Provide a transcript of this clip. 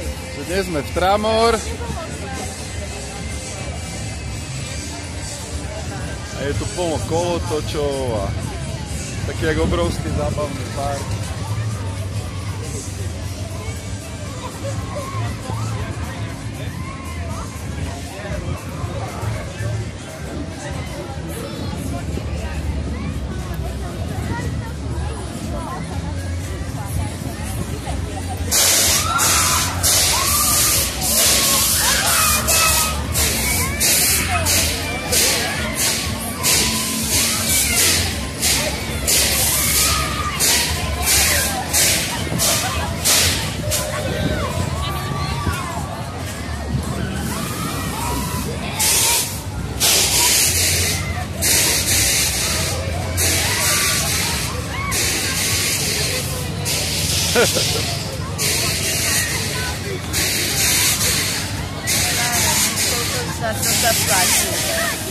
Dnes sme v Tramore. A je tu plno kolotočov a taký jak obrovský zábavný park. Za to zaplatil.